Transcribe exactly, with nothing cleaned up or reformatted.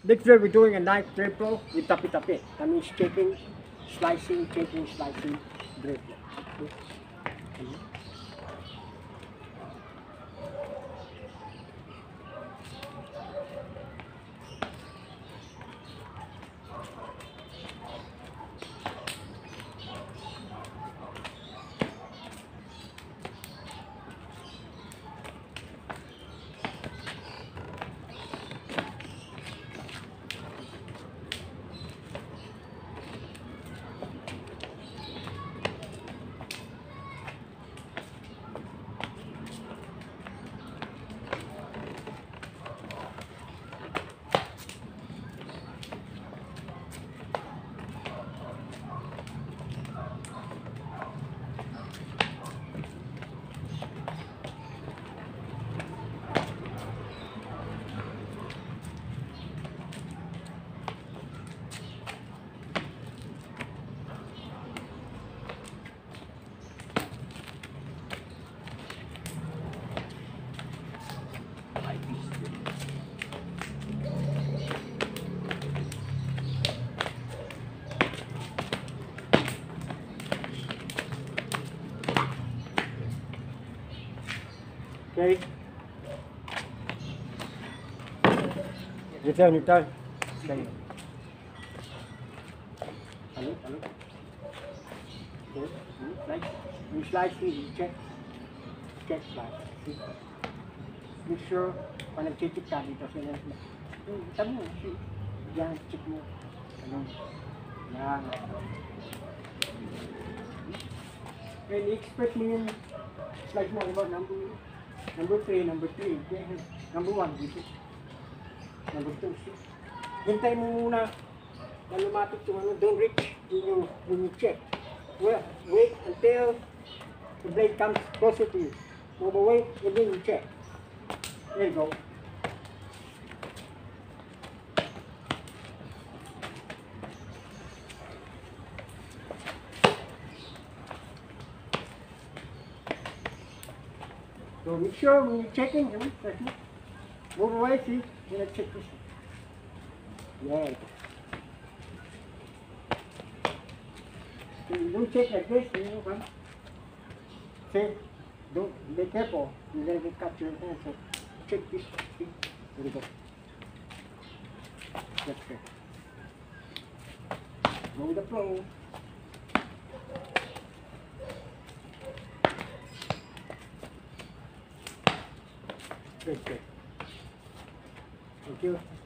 Next day we're doing a knife drape roll with tapi-tapi. That means taking, slicing, taking, slicing, drape roll. Okay. Mm-hmm. Okay. Return, return. Stay. Hello, hello. Okay. Slice. You slice it, you check. Check slice. See? Make sure pag nag-check ka dito sila. Sabi mo, see? Yan, check mo. Ano? Yan. And expect mo yung slice mo about number number three, number three, number one, dito. Number two, see? Hintay mo muna na lumatik yung ano, don't reach yung, yung check. Well, wait until the blade comes closer to you. Move away, and then you check. There you go. So make sure when you're checking, you know, move away, see, then I check this. Yeah. So you don't check like this, you know, huh? See, don't, be careful, you're going to get cut your hand, so check this, see, there you go. That's it. Go with the flow. Good, good. Thank you.